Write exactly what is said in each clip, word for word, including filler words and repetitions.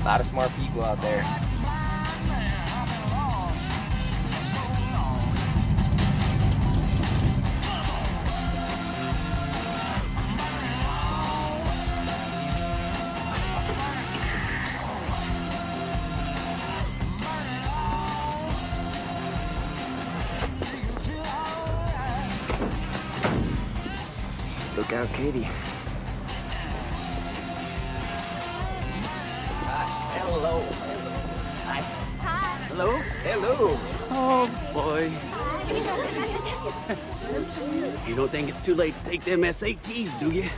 A lot of smart people out there. Look out, Katie. Hello. Hi. Hi. Hello. Hello. Oh, boy. You don't think it's too late to take them S A Ts, do you?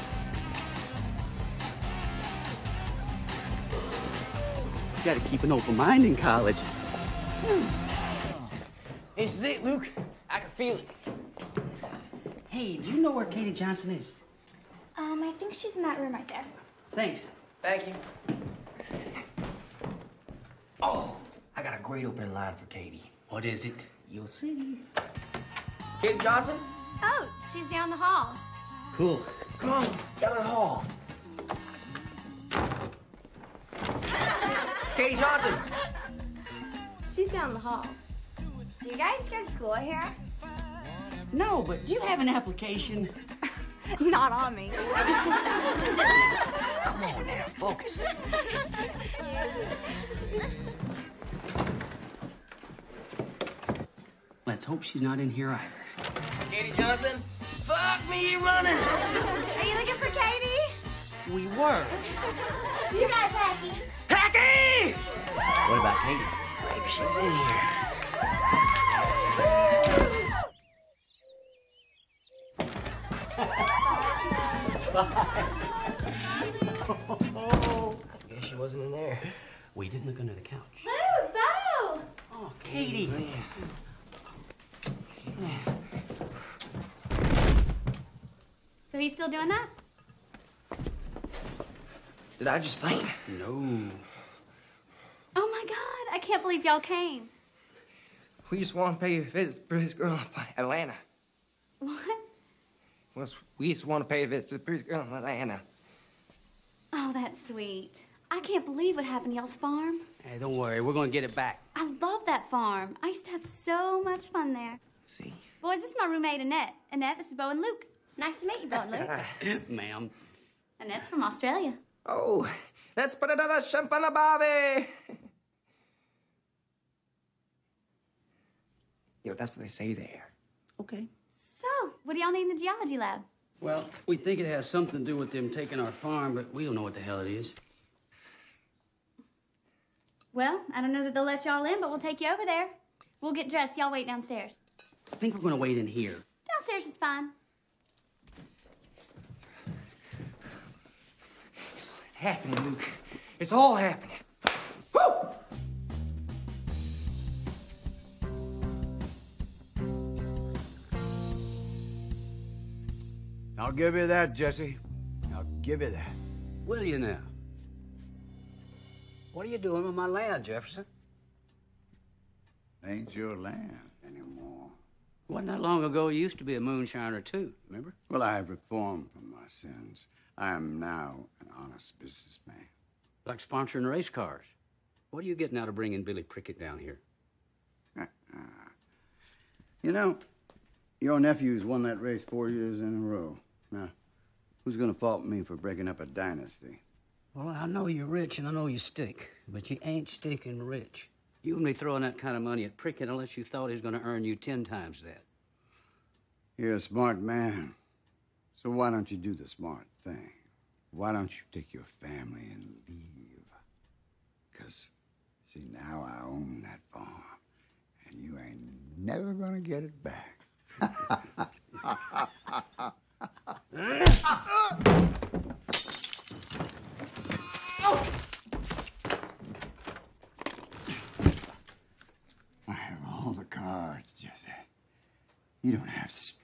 You gotta keep an open mind in college. This is it, Luke. I can feel it. Hey, do you know where Katie Johnson is? Um, I think she's in that room right there. Thanks. Thank you. Oh, I got a great opening line for Katie. What is it? You'll see. Katie Johnson? Oh, she's down the hall. Cool. Come on, down the hall. Katie Johnson! She's down the hall. Do you guys go to school here? No, but do you have an application? Not on me. Come on now, focus. Let's hope she's not in here either. Katie Johnson? Fuck me running! Are you looking for Katie? We were. You guys happy? Hacky! What about Katie? Maybe she's in here. Oh. I guess she wasn't in there. We didn't look under the couch. Luke, Bo! Oh, Katie. So he's still doing that? Did I just faint? No. Oh my God, I can't believe y'all came. We just want to pay a visit to the prettiest girl in Atlanta. What? Well, we just want to pay a visit to the prettiest girl in Atlanta. Oh, that's sweet. I can't believe what happened to y'all's farm. Hey, don't worry. We're going to get it back. I love that farm. I used to have so much fun there. See? Boys, this is my roommate, Annette. Annette, this is Bo and Luke. Nice to meet you, Bo and Luke. Ma'am. Annette's from Australia. Oh, let's put another champagne bave. Yo, that's what they say there. Okay. So, what do y'all need in the geology lab? Well, we think it has something to do with them taking our farm, but we don't know what the hell it is. Well, I don't know that they'll let y'all in, but we'll take you over there. We'll get dressed. Y'all wait downstairs. I think we're going to wait in here. Downstairs is fine. It's, it's happening, Luke. It's all happening. Woo! I'll give you that, Jesse. I'll give you that. Will you now? What are you doing with my land, Jefferson? Ain't your land anymore. Wasn't that long ago you used to be a moonshiner, too, remember? Well, I have reformed from my sins. I am now an honest businessman. Like sponsoring race cars. What are you getting out of bringing Billy Prickett down here? You know, your nephew's won that race four years in a row. Now, who's gonna fault me for breaking up a dynasty? Well, I know you're rich and I know you stink, but you ain't stinking rich. You wouldn't be throwing that kind of money at Prickett unless you thought he was going to earn you ten times that. You're a smart man. So why don't you do the smart thing? Why don't you take your family and leave? Because, see, now I own that farm, and you ain't never gonna get it back. I have all the cards, Jesse. You don't have space.